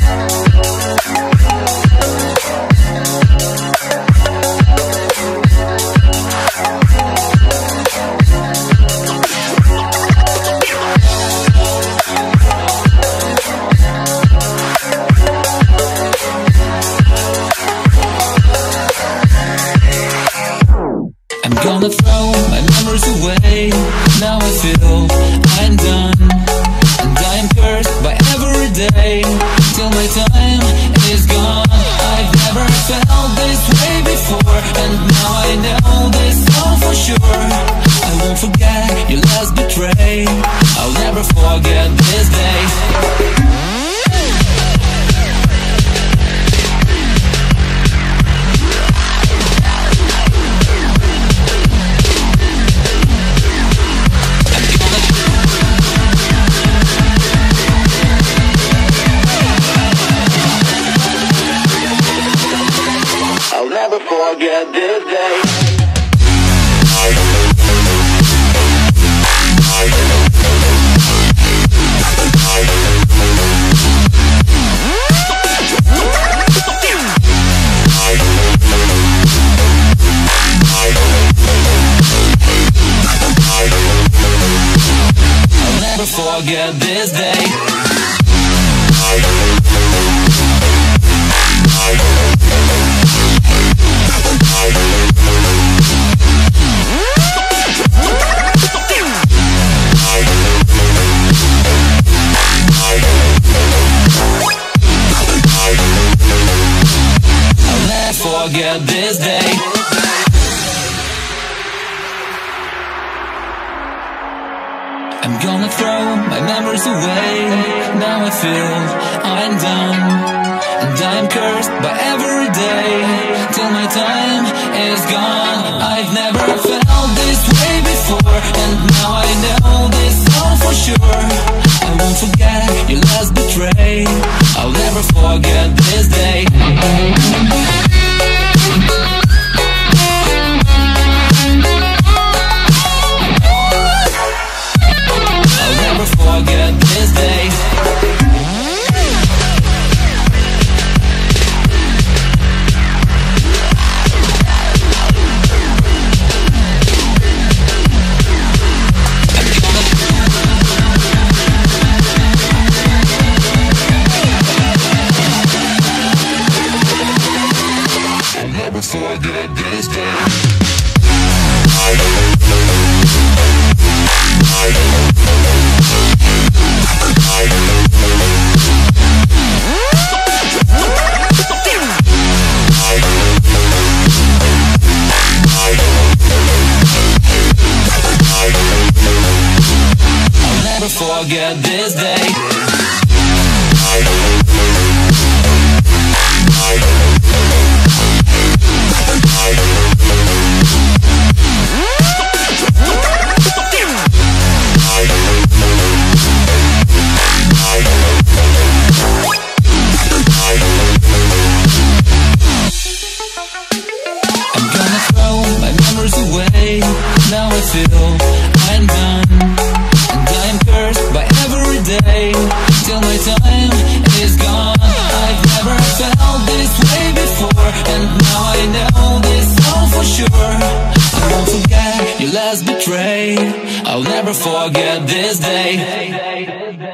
Gonna throw my memories away. Now I feel undone, and I am cursed by every day till my time is gone. I've never felt this way before, and now I know this all for sure. I won't forget your last betray. I'll never forget this day. Never forget this day. I'll never forget this day. Forget this day. I'm gonna throw my memories away. Now I feel undone, and I am cursed by every day till my time is gone. I've never felt this way before, and now I know this all for sure. I won't forget your last betray. I'll never forget this day. Forget this day. I'll never forget this day. Forget this day. I'm gonna throw my memories away. Now I feel undone, by every day till my time is gone. I've never felt this way before, and now I know this all for sure. I won't forget your last betray. I'll never forget this day.